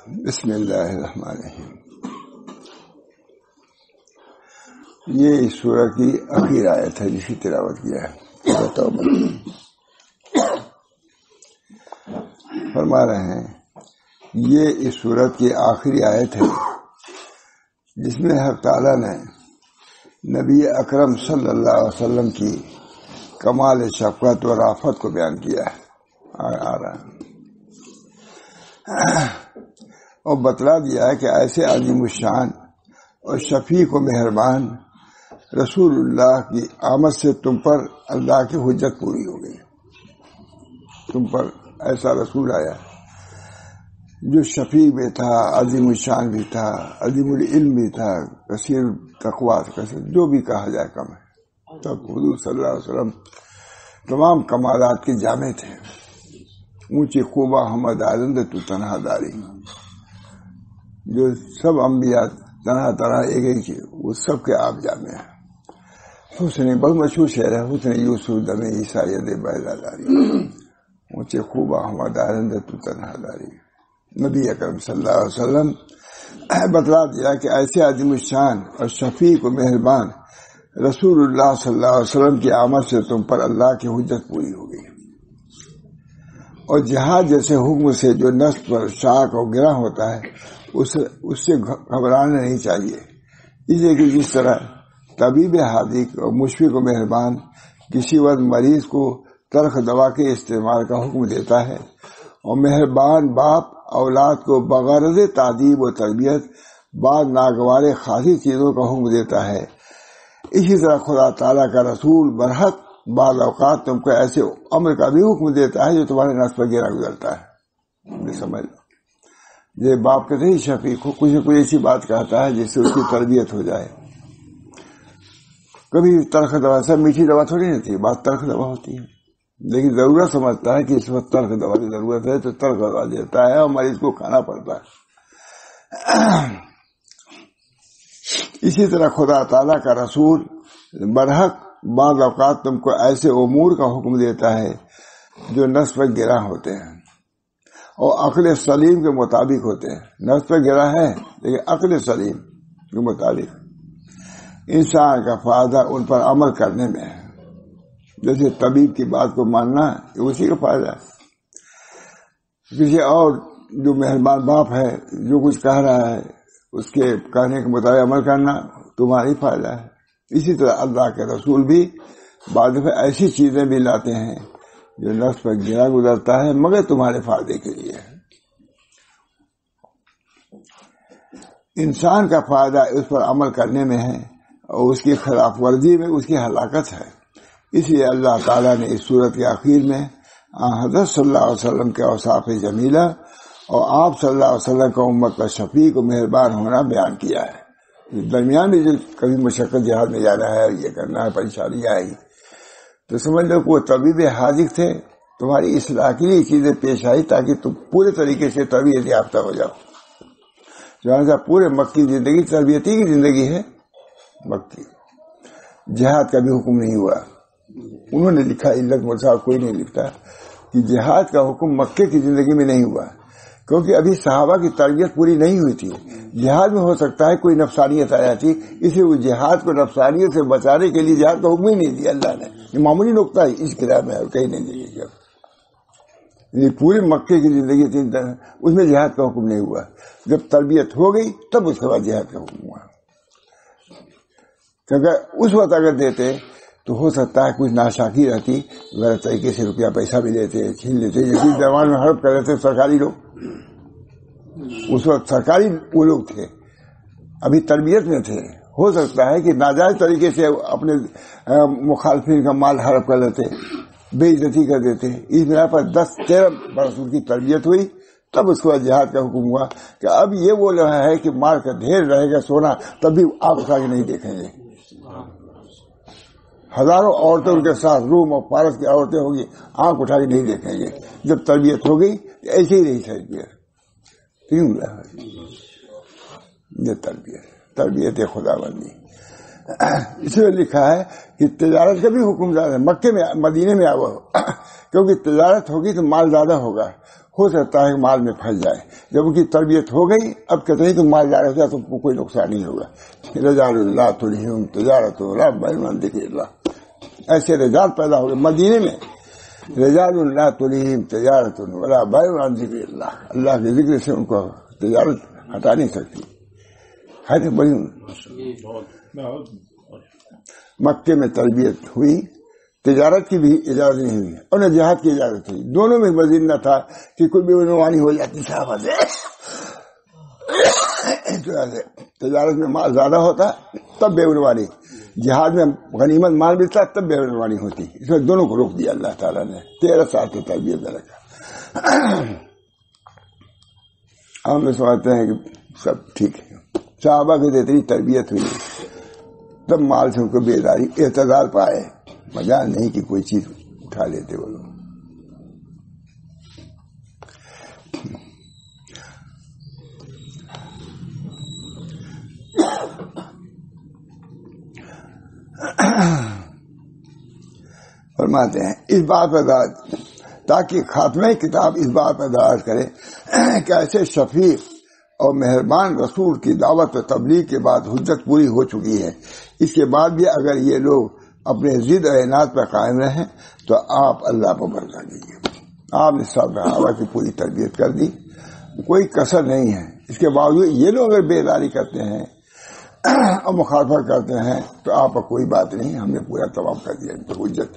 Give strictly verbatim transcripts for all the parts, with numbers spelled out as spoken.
بسم اللہ الرحمن الرحیم. یہ اس سورہ کی آخری آیت ہے جس کی تلاوت کیا ہے. فرما رہے ہیں یہ اس سورت کی آخری آیت ہے جس میں حق تعالیٰ نے نبی اکرم صلی اللہ علیہ وسلم کی کمال شفقت و رافت کو بیان کیا ہے. آ رہا ہے اور بتلا دیا ہے کہ ایسے عظیم الشان اور شفیق و مہربان رسول اللہ کی آمد سے تم پر اللہ کی حجت پوری ہو گئی. تم پر ایسا رسول آیا جو شفیع بھی تھا، عظیم الشان بھی تھا، عظیم العلم بھی تھا، کثیر تقویٰ، جو بھی کہا جائے کم ہے. تب حضور صلی اللہ علیہ وسلم تمام کمالات کے جامع تھے. اونچی خوبہ حمد آرند تو تنہا داری، جو سب انبیاء طرح طرح ایک ایک تھے وہ سب کے آپ جامع ہیں. حسن بہت مشہور شعر ہے، حسن یوسف دم عیسائیت بیضا داری، اونچے خوبہ حمد آرند تو تنہا داری. نبی اکرم صلی اللہ علیہ وسلم بتلا دیا کہ ایسے عظیم الشان اور شفیق و مہربان رسول اللہ صلی اللہ علیہ وسلم کی آمد سے تم پر اللہ کی حجت پوری ہو گئی. اور جہاد جیسے حکم سے جو نفس پر شاک اور گرہ ہوتا ہے اس اس سے گھبرانا نہیں چاہیے. اس لیے کہ جس طرح طبیب حاذق اور مشفق و مہربان کسی وقت مریض کو تلخ دوا کے استعمال کا حکم دیتا ہے اور مہربان باپ اولاد کو بغرض تعدیب و تربیت بعض ناگوار خاصی چیزوں کا حکم دیتا ہے، اسی طرح خدا تعالیٰ کا رسول برحق بعض اوقات تم کو ایسے امر کا بھی حکم دیتا ہے جو تمہارے نفس پر گرا گزرتا ہے. یہ سمجھ لو، یہ باپ کہتے ہی شفیق ہو، کچھ نہ کوئی ایسی بات کہتا ہے جس سے اس کی تربیت ہو جائے. کبھی تلخ دوا، سب میٹھی دوا تھوڑی نہیں ہوتی، بات تلخ دوا ہوتی ہے، لیکن ضرورت سمجھتا ہے کہ اس وقت تلخ دوا کی ضرورت ہے تو تلخ دوا دیتا ہے اور مریض کو کھانا پڑتا ہے. اسی طرح خدا تعالیٰ کا رسول برحق بعض اوقات تم کو ایسے امور کا حکم دیتا ہے جو نفس پر گرا ہوتے ہیں اور عقل سلیم کے مطابق ہوتے ہیں. نفس پر گرا ہے لیکن عقل سلیم کے مطابق انسان کا فائدہ ان پر عمل کرنے میں ہے. جیسے طبیب کی بات کو ماننا اسی کا فائدہ ہے. کسی اور جو مہربان باپ ہے جو کچھ کہہ رہا ہے اس کے کہنے کے مطابق عمل کرنا تمہاری فائدہ ہے. اسی طرح اللہ کے رسول بھی بعض دفعہ ایسی چیزیں بھی لاتے ہیں جو نفس پر گرا گزرتا ہے مگر تمہارے فائدے کے لیے ہے. انسان کا فائدہ اس پر عمل کرنے میں ہے اور اس کی خلاف ورزی میں اس کی ہلاکت ہے. اس لیے اللہ تعالیٰ نے اس صورت کے آخر میں حضرت صلی اللہ علیہ وسلم کے اوصاف جمیلہ اور آپ صلی اللہ علیہ وسلم کا امت کا شفیق و مہربان ہونا بیان کیا ہے. درمیان میں جو کبھی مشقت جہاد میں جانا ہے، یہ کرنا ہے، پریشانی آئے گی تو سمجھ لو کہ وہ طبیب حاذق تھے، تمہاری اصلاح کے لیے چیزیں پیش آئی تاکہ تم پورے طریقے سے تربیت یافتہ ہو جاؤ. جہاں پورے مکی زندگی تربیتی کی زندگی ہے. مکی جہاد کا بھی حکم نہیں ہوا. انہوں نے لکھا، علت مرسا کوئی نہیں لکھتا کہ جہاد کا حکم مکے کی زندگی میں نہیں ہوا کیونکہ ابھی صحابہ کی تربیت پوری نہیں ہوئی تھی. جہاد میں ہو سکتا ہے کوئی نفسانیت آ جاتی، اس لیے وہ جہاد کو نفسانیت سے بچانے کے لیے جہاد کا حکم ہی نہیں دیا اللہ نے. یہ معمولی نقطہ ہے اس کتاب میں، کہیں نہیں دیکھے گا. پوری مکے کی زندگی تھی اس میں جہاد کا حکم نہیں ہوا. جب تربیت ہو گئی تب اس کے بعد جہاد کا حکم ہوا. کیونکہ اس وقت اگر دیتے تو ہو سکتا ہے کچھ ناشاکی رہتی، غلط طریقے سے روپیہ پیسہ بھی لیتے، چھین لیتے. جیسے زبان میں ہڑپ کر رہے تھے سرکاری لوگ، اس وقت سرکاری وہ لوگ تھے، ابھی تربیت میں تھے. ہو سکتا ہے کہ ناجائز طریقے سے اپنے مخالفین کا مال ہڑپ کر لیتے، بے عزتی کر دیتے. اس بنا پر دس تیرہ برس ان کی تربیت ہوئی تب اس کو جہاد کا حکم ہوا کہ اب یہ وہ لوگ ہے کہ مال کا ڈھیر رہے گا سونا تب بھی آپ اٹھا کے نہیں دیکھیں گے. ہزاروں عورتیں ان کے ساتھ، روم اور پارس کی عورتیں ہوگی، آنکھ اٹھا کے نہیں دیکھیں گے. جب تربیت ہو گئی ایسے ہی رہی تربیت. یہ تربیت تربیت خدا بندی. اس میں لکھا ہے کہ تجارت کا بھی حکم زیادہ ہے. مکے میں مدینے میں آو کیونکہ تجارت ہوگی تو مال زیادہ ہوگا، ہو سکتا ہے کہ مال میں پھنس جائے. جب ان کی تربیت ہو گئی اب کہتے ہیں تو مال زیادہ ہو جائے تو کوئی نقصان نہیں ہوگا. رجال اللہ تلہم تجارت ولا بیع عن ذکر اللہ، ایسے رجال پیدا ہو گئے مدینے میں. رجال اللہ تلہم تجارت ولا بیع عن ذکر اللہ، اللہ کے ذکر سے ان کو تجارت ہٹا نہیں سکتی. ہے بڑی مکے میں تربیت ہوئی، تجارت کی بھی اجازت نہیں ہوئی اور نہ جہاد کی اجازت ہوئی. دونوں میں مزید نہ تھا کہ کوئی بے عنوانی ہو جاتی صحابہ سے. تجارت میں مال زیادہ ہوتا تب بے عنوانی، جہاد میں غنیمت مال ملتا تب بے عنوانی ہوتی. اس میں دونوں کو روک دیا اللہ تعالیٰ نے. تیرہ سال کی تربیت میں رکھا. ہم لوگ سمجھتے ہیں کہ سب ٹھیک ہے. صحابہ کی اتنی تربیت ہوئی تب مال سے ان کو بیداری اعتدال پائے. مجال نہیں کہ کوئی چیز اٹھا لیتے وہ لوگ. فرماتے ہیں اس بات پر داد تاکہ خاتمہ کتاب اس بات پر داد کرے کہ ایسے شفیق اور مہربان رسول کی دعوت و تبلیغ کے بعد حجت پوری ہو چکی ہے، اس کے بعد بھی اگر یہ لوگ اپنے ضد اور عناد پر قائم رہیں تو آپ اللہ پر بھروسہ دیجیے. آپ نے صحابہ کی پوری تربیت کر دی، کوئی کسر نہیں ہے. اس کے باوجود یہ لوگ اگر بیداری کرتے ہیں اور مخالفت کرتے ہیں تو آپ پر کوئی بات نہیں، ہم نے پورا تمام کر دیا ان پر حجت.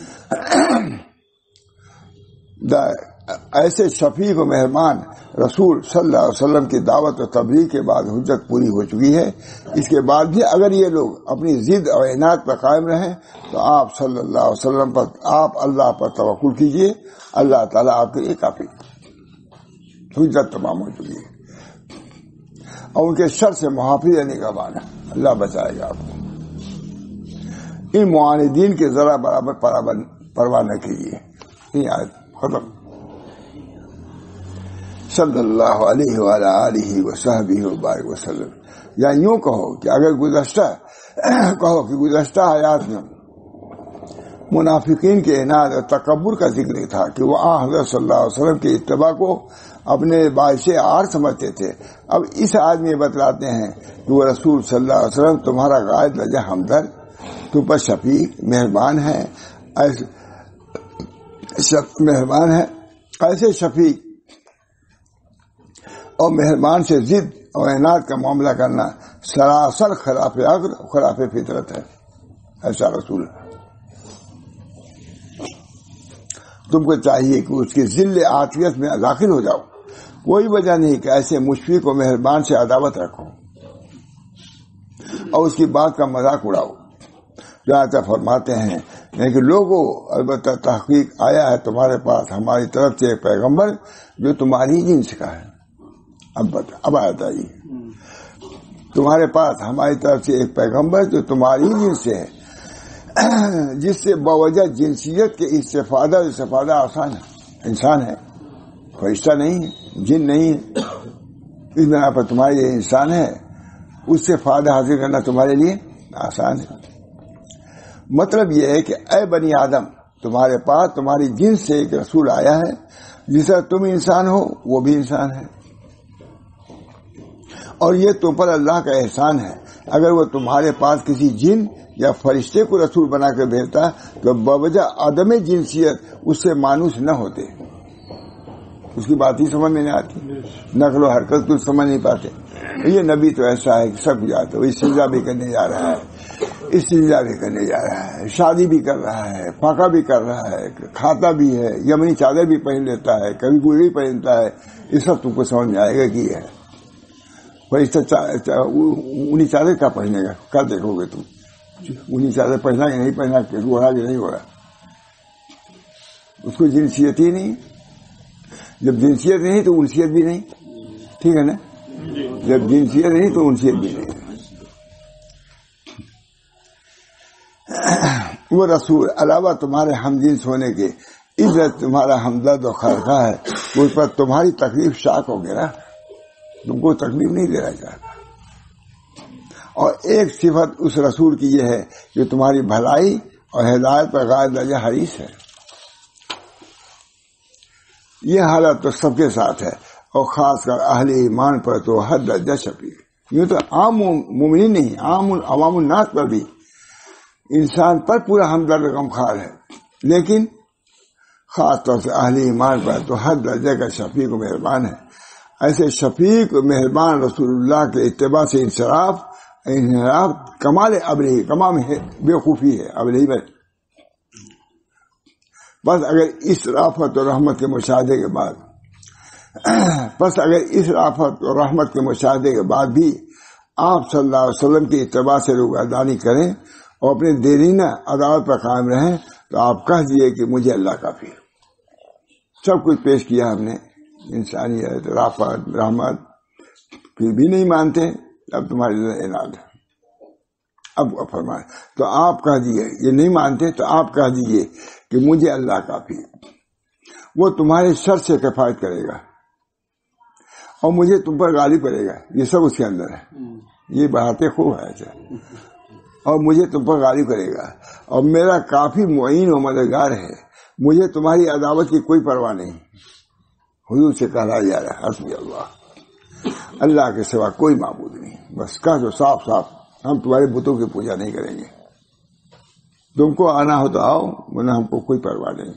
ایسے شفیق و مہربان رسول صلی اللہ علیہ وسلم کی دعوت و تبلیغ کے بعد حجت پوری ہو چکی ہے، اس کے بعد بھی اگر یہ لوگ اپنی ضد اور عناد پر قائم رہیں تو آپ صلی اللہ علیہ وسلم پر آپ اللہ پر توکل کیجئے، اللہ تعالیٰ آپ کے لیے کافی. حجت تمام ہو چکی ہے اور ان کے شر سے محافظ رہنے کا معنی اللہ بچائے گا آپ کو. ان معاندین کے ذرا برابر پرواہ نہ کیجیے. یہ آیت ختم. صلی اللہ علیہ وآلہ آلہ وصحبہ وبارک وسلم. یا یوں کہو کہ اگر گزشتہ کہو کہ گزشتہ آیات میں منافقین کے عناد اور تکبر کا ذکر تھا کہ وہ آن حضرت صلی اللہ علیہ وسلم کے اتباع کو اپنے باعث عار سمجھتے تھے. اب اس آیت میں بتلاتے ہیں کہ وہ رسول صلی اللہ علیہ وسلم تمہارا قائد لجہ ہمدرد، تم پر شفیق مہربان ہے. ایسے مہربان ہے ایسے شفیق اور مہربان سے ضد اور عناد کا معاملہ کرنا سراسر خلاف عقل خلاف فطرت ہے. ایسا رسول تم کو چاہیے کہ اس کی ذل عاطفیت میں داخل ہو جاؤ. کوئی وجہ نہیں کہ ایسے مشفق و مہربان سے عداوت رکھو اور اس کی بات کا مذاق اڑاؤ. جہاں فرماتے ہیں کہ لوگوں البتہ تحقیق آیا ہے تمہارے پاس ہماری طرف سے ایک پیغمبر جو تمہاری جنس کا ہے. اب بتا اب آیا تھا جی تمہارے پاس ہماری طرف سے ایک پیغمبر جو تمہاری جنس سے ہے، جس سے باوجہ جنسیت کے استفادہ استفادہ آسان ہے. انسان ہے، فرشتہ نہیں ہے، جن نہیں ہے. اس بنا پر تمہارے یہ انسان ہے، اس سے فائدہ حاصل کرنا تمہارے لیے آسان ہے. مطلب یہ ہے کہ اے بنی آدم تمہارے پاس تمہاری جنس سے ایک رسول آیا ہے، جس طرح تم انسان ہو وہ بھی انسان ہے، اور یہ تم پر اللہ کا احسان ہے. اگر وہ تمہارے پاس کسی جن یا فرشتے کو رسول بنا کر بھیجتا تو بوجہ عدم جنسیت اس سے مانوس نہ ہوتے. اس کی بات ہی سمجھ میں نہیں آتی، نقل و حرکت کچھ سمجھ نہیں پاتے. یہ نبی تو ایسا ہے کہ سب کچھ آتا ہے. وہ استنجا بھی کرنے جا رہا ہے، استنجا بھی کرنے جا رہا ہے، شادی بھی کر رہا ہے، پاکا بھی کر رہا ہے، کھاتا بھی ہے، یمنی چادر بھی پہن لیتا ہے، کبھی گوڑی پہنتا ہے. یہ سب تم کو سمجھ میں آئے گا کہ یہ ہے. انہیں چادر کیا پہنے گا؟ کیا دیکھو گے تم؟ انہیں چادر پہنا کہ نہیں پہنا، ہو رہا کہ نہیں ہو رہا؟ اس کو جنسیت ہی نہیں. جب جنسیت نہیں تو انسیت بھی نہیں. ٹھیک ہے نا؟ جب جنسیت نہیں تو انسیت بھی نہیں. وہ رسول علاوہ تمہارے ہم جنس ہونے کے عزت تمہارا ہمدرد اور خواہ ہے، اس پر تمہاری تکلیف شاک ہو گیا نا. تم کو تکلیف نہیں دینا چاہتا. اور ایک صفت اس رسول کی یہ ہے کہ تمہاری بھلائی اور ہدایت پر غائب درجہ حریص ہے. یہ حالت تو سب کے ساتھ ہے، اور خاص کر اہل ایمان پر تو حد درجہ شفیق. یوں تو عام مومنین نہیں، عام عوام الناس پر بھی انسان پر پورا ہمدرد غمخوار ہے، لیکن خاص طور سے اہل ایمان پر تو حد درجہ کا شفیق و مہربان ہے. ایسے شفیق و مہربان رسول اللہ کے اتباع سے انصراف انحراف کمال ابلہی، کمال بیوقوفی ہے ابلہی میں. بس اگر اس رافت اور رحمت کے مشاہدے کے بعد بس اگر اس رافت اور رحمت کے مشاہدے کے بعد بھی آپ صلی اللہ علیہ وسلم کی اتباع سے روگردانی کریں اور اپنے دیرینہ عدالت پر قائم رہیں تو آپ کہہ دیے کہ مجھے اللہ کافی ہے. سب کچھ پیش کیا ہم نے، انسانیت، رافت، رحمت، پھر بھی نہیں مانتے، اب تمہاری اعناد ہے. اب فرمائے تو آپ کہہ دیجیے، یہ نہیں مانتے تو آپ کہہ دیجیے کہ مجھے اللہ کافی ہے. وہ تمہارے شر سے کفایت کرے گا اور مجھے تم پر غالب کرے گا. یہ سب اس کے اندر ہے، یہ باتیں خوب ہے. اور مجھے تم پر غالب کرے گا اور میرا کافی معین و مددگار ہے. مجھے تمہاری عداوت کی کوئی پرواہ نہیں. حضور سے کہا جا رہا ہے حسبی اللہ، اللہ کے سوا کوئی معبود نہیں. بس کہہ دو صاف صاف، ہم تمہارے بتوں کی پوجا نہیں کریں گے. تم کو آنا ہو تو آؤ، ورنہ ہم کو کوئی پرواہ نہیں.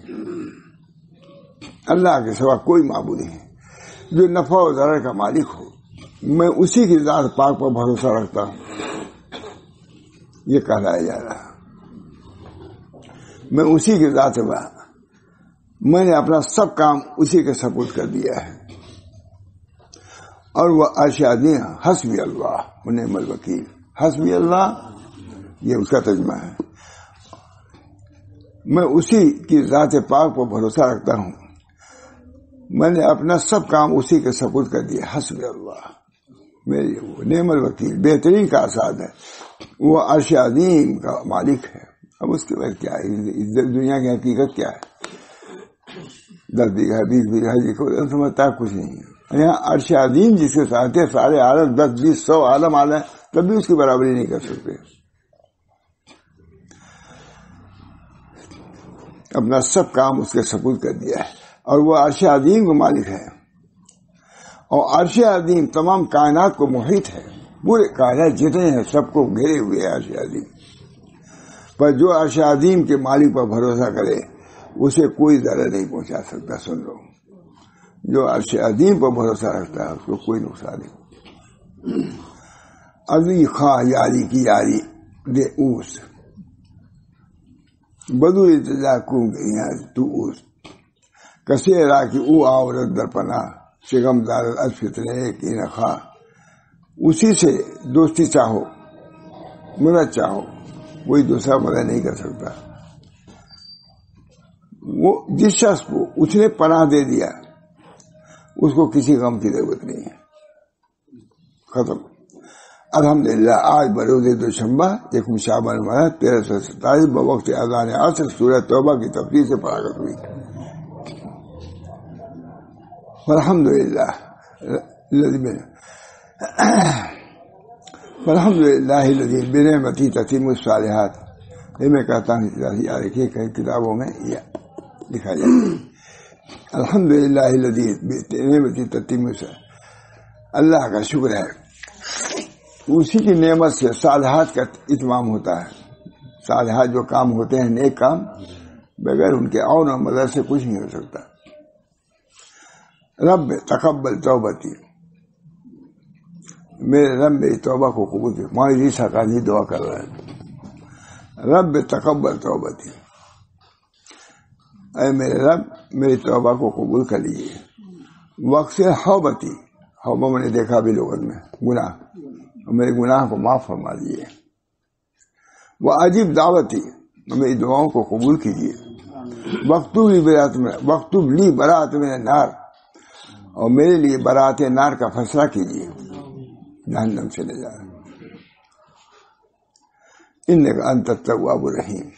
اللہ کے سوا کوئی معبود نہیں جو نفع و ضرر کا مالک ہو. میں اسی کی ذات پاک پر بھروسہ رکھتا ہوں. یہ کہلایا جا رہا، میں اسی کی ذات پر، میں نے اپنا سب کام اسی کے سپرد کر دیا ہے. اور وہ ارشادی حسبی اللہ و نعم الوکیل. حسبی اللہ یہ اس کا ترجمہ ہے. میں اسی کی ذات پاک پر بھروسہ رکھتا ہوں، میں نے اپنا سب کام اسی کے سپرد کر دیا. حسبی اللہ میری وہ نعم الوکیل، بہترین کا اساد ہے. وہ عرش عظیم کا مالک ہے. اب اس کے بعد کیا ہے؟ دنیا کی حقیقت کیا ہے؟ دس بیگھہ بیس بیگھہ لکھو سمجھتا کچھ نہیں ہے. یہاں عرش عظیم جس کے ساتھ ہے سارے عالم دس بیس سو عالم عالم تب بھی اس کی برابری نہیں کر سکتے. اپنا سب کام اس کے سپرد کر دیا ہے اور وہ عرش عظیم کا مالک ہے. اور عرش عظیم تمام کائنات کو محیط ہے. پورے کائنات جتنے ہیں سب کو گھیرے ہوئے ہے عرش عظیم. پر جو عرش عظیم کے مالک پر بھروسہ کرے اسے کوئی ضرر نہیں پہنچا سکتا. سن لو، جو عرش عظیم پر بھروسہ رکھتا ہے اس کو کوئی نقصان نہیں. ابھی خواہ یاری کی یاری دے اوس بدو اتجا کو تو اوس کسے را کی او آورت در پناہ شگم دار از فتنے کی نخواہ. اسی سے دوستی چاہو، مدد چاہو، کوئی دوسرا مدد نہیں کر سکتا. وہ جس شخص کو اس نے پناہ دے دیا اس کو کسی غم کی ضرورت نہیں ہے. ختم. الحمدللہ آج بروز دوشنبہ یکم شعبان ماہ تیرہ سو ستائیس بوقت اذان عصر سورہ توبہ کی تفسیر سے فراغت ہوئی. الحمدللہ الحمدللہ الذی بنعمتہ تتم الصالحات. یہ میں کہتا ہوں یاد رکھیے کئی کتابوں میں یہ لکھا جائے الحمدللہ الذی بنعمتہ تتم الصالحات. اللہ کا شکر ہے، اسی کی نعمت سے صالحات کا اتمام ہوتا ہے. صالحات جو کام ہوتے ہیں نیک کام بغیر ان کے عون اور مدد سے کچھ نہیں ہو سکتا. رب تقبل توبتی، میرے رب میری توبہ کو قبول کر. ماضی ساقانی دعا کر رہا ہے رب تقبل توبتی، اے میرے رب میری توبہ کو قبول کر لیجیے. وقت سے حوبتی، حوبہ میں نے دیکھا بھی لوگوں میں گناہ، میرے گناہ کو معاف فرما دیجیے. وہ عجیب دعوتی، میری دعاؤں کو قبول کیجیے. وقتو لی برات میں وقتو لی برات میں نار، اور میرے لیے برات نار کا فیصلہ کیجیے، جہنم سے نجات. انک انت التواب الرحیم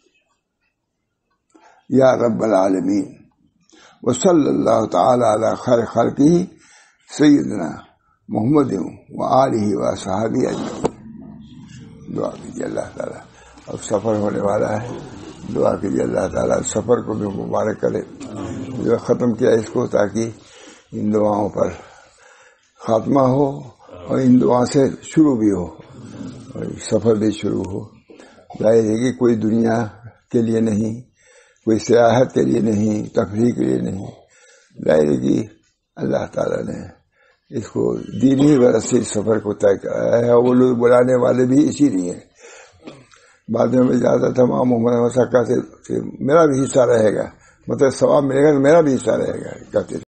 یا رب العالمین. وصلی اللہ تعالی علی خیر خلقہ سیدنا محمد و آلہ و صحابہ اجمعین. دعا کیجیے اللہ تعالیٰ. اب سفر ہونے والا ہے، دعا کیجیے اللہ تعالیٰ سفر کو بھی مبارک کرے، جو ختم کیا اس کو، تاکہ ان دعاؤں پر خاتمہ ہو اور ان دعا سے شروع بھی ہو اور سفر بھی شروع ہو۔ ظاہر ہے کہ کوئی دنیا کے لیے نہیں، کوئی سیاحت کے لیے نہیں، تفریح کے لیے نہیں، ظاہر ہے کہ اللہ تعالیٰ نے اس کو دینی غرض سے اس سفر کو طے کرایا ہے، اور وہ لوگ بلانے والے بھی اسی لیے ہیں۔ بعد میں اجازت تمام محمد صاحب کہتے میرا بھی حصہ رہے گا، مطلب ثواب ملے گا تو میرا بھی حصہ رہے گا کہتے